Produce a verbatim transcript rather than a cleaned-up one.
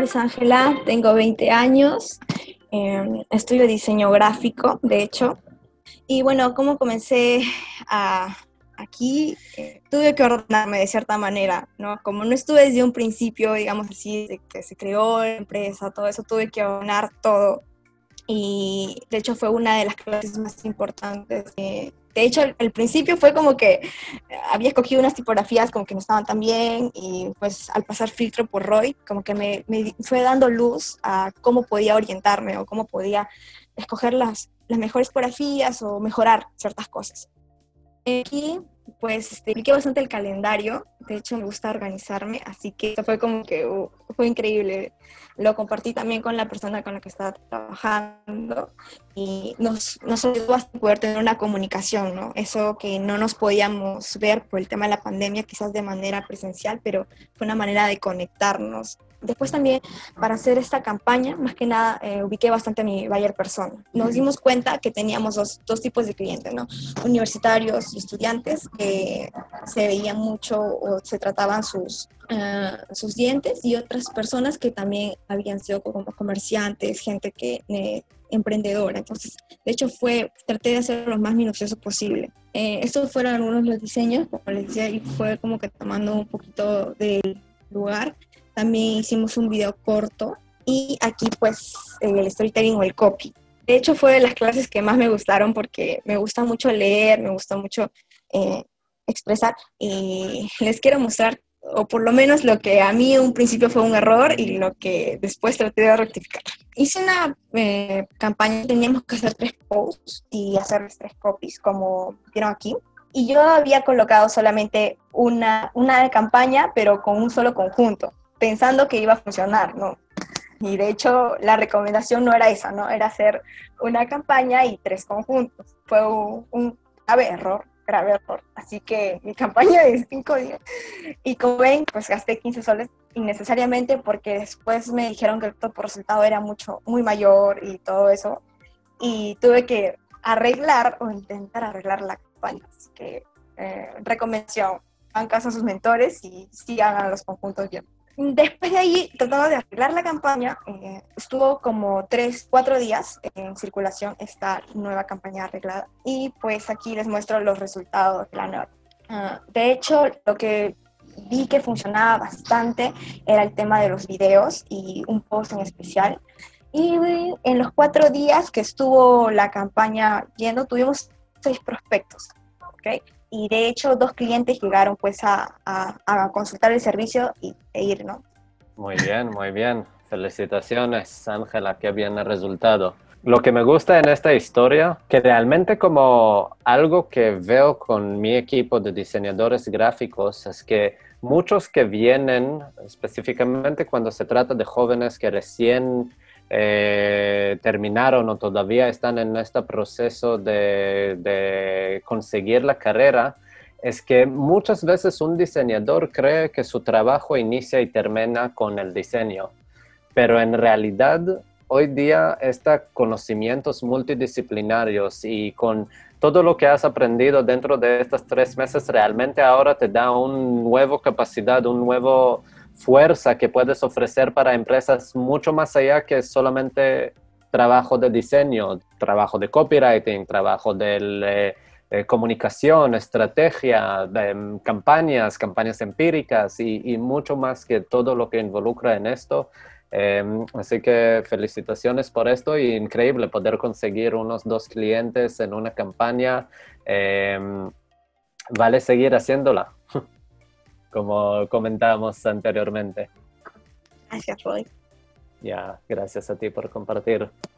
nombre es Ángela, tengo veinte años, eh, estudio diseño gráfico, de hecho. Y bueno, ¿cómo comencé a, aquí? Eh, tuve que ordenarme de cierta manera, ¿no? Como no estuve desde un principio, digamos así, de que se creó la empresa, todo eso, tuve que ordenar todo. Y de hecho fue una de las clases más importantes. Eh, de hecho, al, al principio fue como que había escogido unas tipografías como que no estaban tan bien y pues al pasar filtro por Roy, como que me, me fue dando luz a cómo podía orientarme o cómo podía escoger las, las mejores tipografías o mejorar ciertas cosas. Aquí, pues, este, apliqué bastante el calendario. De hecho, me gusta organizarme, así que esto fue como que uh, fue increíble. Lo compartí también con la persona con la que estaba trabajando y nos, nos ayudó a poder tener una comunicación, ¿no? Eso que no nos podíamos ver por el tema de la pandemia, quizás de manera presencial, pero fue una manera de conectarnos. Después también, para hacer esta campaña, más que nada, eh, ubiqué bastante a mi buyer persona. Nos dimos cuenta que teníamos dos, dos tipos de clientes, ¿no? Universitarios y estudiantes que se veían mucho o se trataban sus, uh, sus dientes, y otras personas que también habían sido como comerciantes, gente que eh, emprendedora. Entonces, de hecho, fue, traté de hacerlo lo más minucioso posible. Eh, estos fueron algunos de los diseños, como les decía, y fue como que tomando un poquito del lugar. También hicimos un video corto y aquí pues el storytelling o el copy. De hecho fue de las clases que más me gustaron porque me gusta mucho leer, me gusta mucho eh, expresar, y les quiero mostrar, o por lo menos lo que a mí en un principio fue un error y lo que después traté de rectificar. Hice una eh, campaña, teníamos que hacer tres posts y hacer tres copies como vieron aquí. Y yo había colocado solamente una, una de campaña, pero con un solo conjunto, pensando que iba a funcionar, ¿no? Y de hecho la recomendación no era esa, ¿no? Era hacer una campaña y tres conjuntos. Fue un, un grave error, grave error. Así que mi campaña de cinco días. Y como ven, pues gasté quince soles innecesariamente porque después me dijeron que el costo por resultado era mucho, muy mayor y todo eso. Y tuve que arreglar o intentar arreglar la campaña. Así que eh, recomendación, hagan caso a sus mentores y sí hagan los conjuntos bien. Después de ahí, tratando de arreglar la campaña, eh, estuvo como tres, cuatro días en circulación esta nueva campaña arreglada. Y pues aquí les muestro los resultados de la nueva. Uh, de hecho, lo que vi que funcionaba bastante era el tema de los videos y un post en especial. Y en los cuatro días que estuvo la campaña yendo, tuvimos seis prospectos, ¿ok? Y de hecho, dos clientes llegaron pues a, a, a consultar el servicio y, e ir, ¿no? Muy bien, muy bien. Felicitaciones, Ángela, qué bien el resultado. Lo que me gusta en esta historia, que realmente como algo que veo con mi equipo de diseñadores gráficos, es que muchos que vienen, específicamente cuando se trata de jóvenes que recién eh, terminaron o todavía están en este proceso de, de conseguir la carrera, es que muchas veces un diseñador cree que su trabajo inicia y termina con el diseño, pero en realidad hoy día estos conocimientos multidisciplinarios y con todo lo que has aprendido dentro de estos tres meses realmente ahora te da una nueva capacidad, una nueva fuerza que puedes ofrecer para empresas mucho más allá que solamente trabajo de diseño, trabajo de copywriting, trabajo del... Eh, Eh, comunicación, estrategia, de, campañas, campañas empíricas y, y mucho más que todo lo que involucra en esto. Eh, así que felicitaciones por esto y increíble poder conseguir unos dos clientes en una campaña. Eh, vale seguir haciéndola, como comentábamos anteriormente. Gracias, Roy. Ya, gracias a ti por compartir.